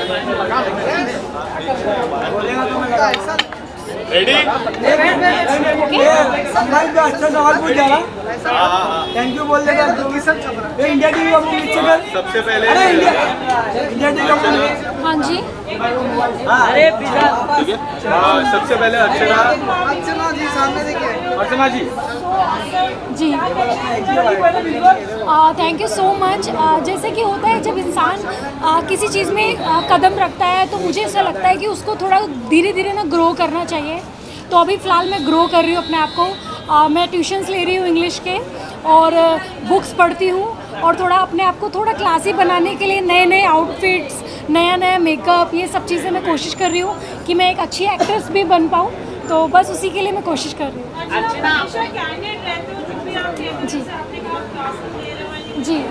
Ready? अच्छा सवाल पूछ जा रहा। थैंक यू बोल देगा। इंडिया टीवी सबसे पहले इंडिया टीवी। हाँ जी। अरे ठीक है। सबसे पहले अर्चना जी सामने देखिए। Archana ji ji thank you so much. जैसे कि होता है जब इंसान किसी चीज़ में कदम रखता है तो मुझे ऐसा लगता है कि उसको थोड़ा धीरे धीरे ना ग्रो करना चाहिए। तो अभी फ़िलहाल मैं ग्रो कर रही हूँ अपने आप को। मैं ट्यूशन्स ले रही हूँ इंग्लिश के और बुक्स पढ़ती हूँ और थोड़ा अपने आप को थोड़ा क्लासी बनाने के लिए नए नए आउटफिट्स, नया नया मेकअप, ये सब चीज़ें मैं कोशिश कर रही हूँ कि मैं एक अच्छी एक्ट्रेस भी बन पाऊँ। तो बस उसी के लिए मैं कोशिश कर रही हूँ। जी जी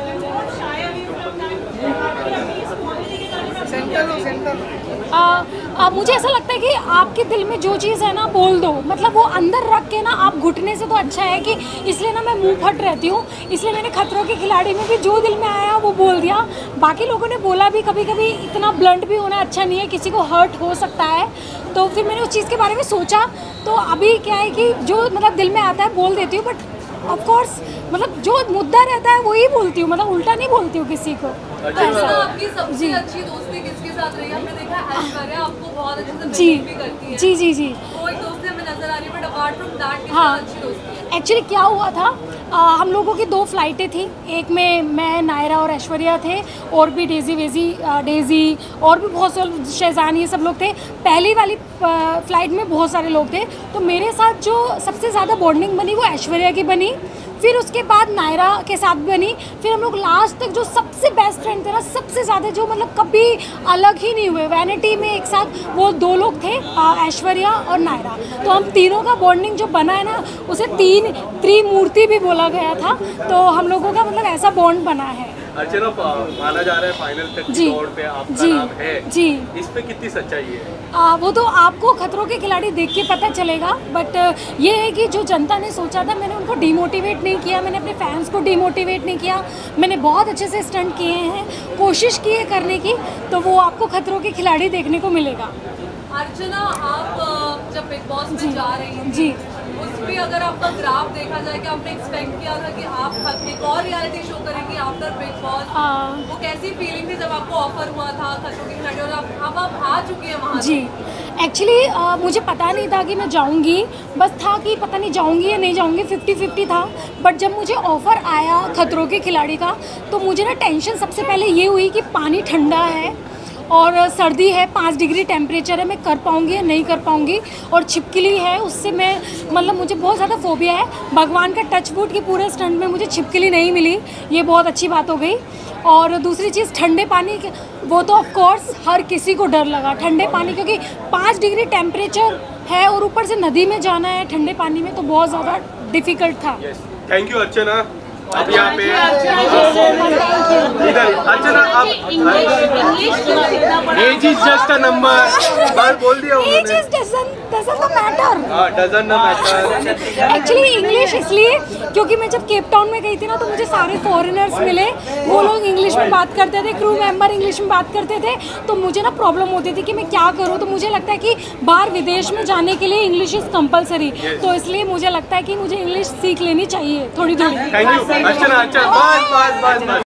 मुझे ऐसा लगता है कि आपके दिल में जो चीज़ है ना बोल दो, मतलब वो अंदर रख के ना आप घुटने से तो अच्छा है कि इसलिए ना मैं मुंह फट रहती हूँ। इसलिए मैंने खतरों के खिलाड़ी में भी जो दिल में आया वो बोल दिया। बाकी लोगों ने बोला भी, कभी कभी इतना ब्लंट भी होना अच्छा नहीं है, किसी को हर्ट हो सकता है। तो फिर मैंने उस चीज़ के बारे में सोचा। तो अभी क्या है कि जो मतलब दिल में आता है बोल देती हूँ, बट ऑफकोर्स मतलब जो मुद्दा रहता है वही बोलती हूँ, मतलब उल्टा नहीं बोलती हूँ किसी को। आपकी सबसे अच्छी दोस्ती किसके साथ रही है? हमने देखा ऐश्वर्या आपको बहुत अच्छे से जी भी करती है। जी जी जी कोई दोस्ती हमें नजर आ रही है, बट अपार्ट फ्रॉम दैट किसके हाँ। साथ अच्छी दोस्ती है? एक्चुअली क्या हुआ था, हम लोगों की 2 फ्लाइटें थी। एक में मैं, नायरा और ऐश्वर्या थे, और भी डेजी और भी बहुत सारे, शहजान, ये सब लोग थे। पहली वाली फ़्लाइट में बहुत सारे लोग थे। तो मेरे साथ जो सबसे ज़्यादा बॉन्डिंग बनी वो ऐश्वर्या की बनी, फिर उसके बाद नायरा के साथ बनी, फिर हम लोग लास्ट तक जो सबसे बेस्ट फ्रेंड थे ना, सबसे ज़्यादा जो मतलब कभी अलग ही नहीं हुए, वैनिटी में एक साथ वो 2 लोग थे, ऐश्वर्या और नायरा। तो हम तीनों का बॉन्डिंग जो बना है ना, उसे त्रिमूर्ति भी बोला गया था। तो हम लोगों का मतलब ऐसा बॉन्ड बना है। अर्चना, माना जा रहा है फाइनल तक की दौड़ पे आपका नाम है जी। इस पे कितनी सच्चाई है? वो तो आपको खतरों के खिलाड़ी देख के पता चलेगा। बट ये है कि जो जनता ने सोचा था, मैंने उनको डिमोटिवेट नहीं किया, मैंने अपने फैंस को डिमोटिवेट नहीं किया। मैंने बहुत अच्छे से स्टंट किए हैं, कोशिश की है करने की। तो वो आपको खतरों के खिलाड़ी देखने को मिलेगा। अर्चना, आप जब बिग बॉस में जा रही हैं जी, उसमें अगर आपका ग्राफ देखा जाए कि आपने एक्सपेक्ट किया था कि आप एक और रियलिटी शो करेंगी आफ्टर बिग बॉस, वो कैसी फीलिंग थी जब आपको ऑफर हुआ था खतरों के खिलाड़ी, और अब आप आ चुकी हैं वहाँ? जी एक्चुअली मुझे पता नहीं था कि मैं जाऊंगी, बस था कि पता नहीं जाऊंगी या नहीं जाऊंगी, 50-50 था। बट जब मुझे ऑफ़र आया खतरों के खिलाड़ी का, तो मुझे ना टेंशन सबसे पहले ये हुई कि पानी ठंडा है और सर्दी है, 5 डिग्री टेम्परेचर है, मैं कर पाऊँगी या नहीं कर पाऊँगी। और छिपकली है, उससे मैं मतलब मुझे बहुत ज़्यादा फोबिया है। भगवान का टचवुड की पूरे स्टंट में मुझे छिपकली नहीं मिली, ये बहुत अच्छी बात हो गई। और दूसरी चीज़ ठंडे पानी, वो तो ऑफ कोर्स हर किसी को डर लगा ठंडे पानी, क्योंकि 5 डिग्री टेम्परेचर है और ऊपर से नदी में जाना है ठंडे पानी में, तो बहुत ज़्यादा डिफ़िकल्ट था। Thank you Archana. अब यहाँ पे इधर अर्चना, आप age is just a number, बात बोल दिया उन्होंने। Doesn't matter. एक्चुअली इंग्लिश इसलिए क्योंकि मैं जब केप टाउन में गई थी ना, तो मुझे सारे फॉरेनर्स मिले, वो लोग इंग्लिश में बात करते थे, क्रू मेंबर इंग्लिश में बात करते थे। तो मुझे ना प्रॉब्लम होती थी कि मैं क्या करूँ। तो मुझे लगता है कि बाहर विदेश में जाने के लिए इंग्लिश इज़ कंपलसरी, तो इसलिए मुझे लगता है कि मुझे इंग्लिश सीख लेनी चाहिए थोड़ी थोड़ी। Thank you Archana. अच्छा, बस बस बस बस।